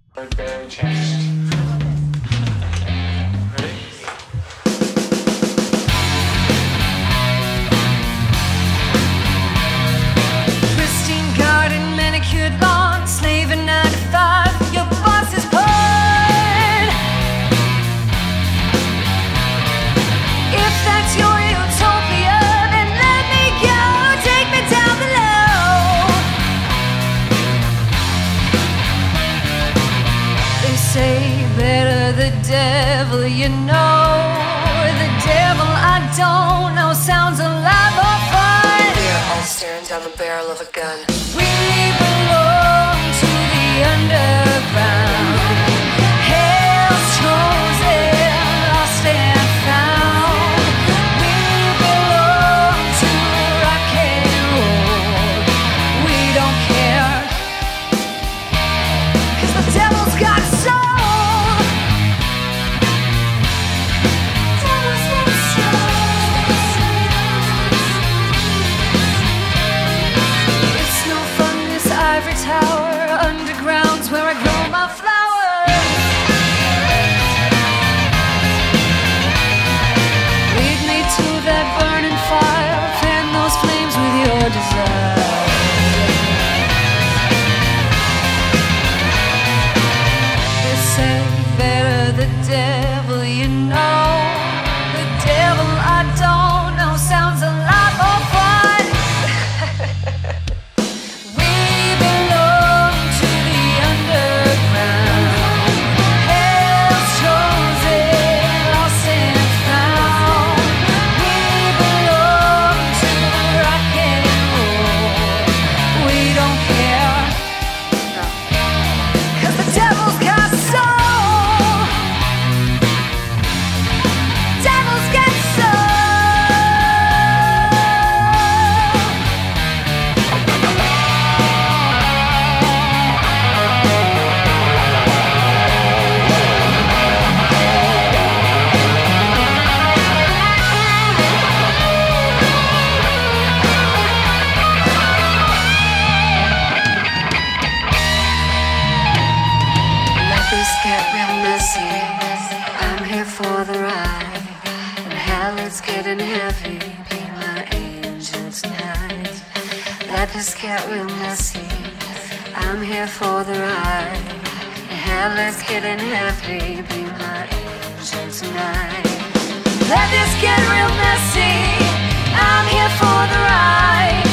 Barely changed. Ready? Pristine garden, manicured lawn, slaving 9 to 5. Your boss is porn. If that's your utopia, then let me go. Take me down below. They say better the devil you know. The devil I don't know sounds alive or fun. We're all staring down the barrel of a gun. We belong to the underground. Hell's chosen, lost and found. We belong to rock and roll. We don't care, 'cause the devil's got soul. Devil's got soul. It's no fun, this ivory tower. Underground's where I grow my flowers. Lead me to that burning fire. Fan those flames with your desire. They say better the devil you know. The devil I don't know sounds alive or fun. We belong to the underground. Hell's chosen, lost and found. We belong to rock and roll. We don't care, 'cause the devil's got soul. Devil's got soul. Let this get real messy. I'm here for the ride. And hell is getting heavy. Be my angel tonight. Let this get real messy. I'm here for the ride. And hell is getting heavy. Be my angel tonight. Let this get real messy. I'm here for the ride.